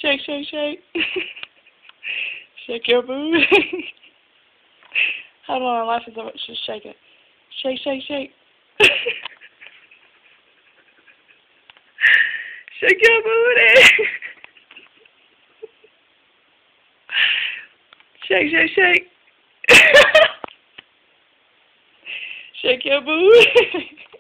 Shake, shake, shake. Shake your booty. Hold on, I'm laughing so much. Just shake it. Shake, shake, shake. Shake your booty. Shake, shake, shake. Shake your booty.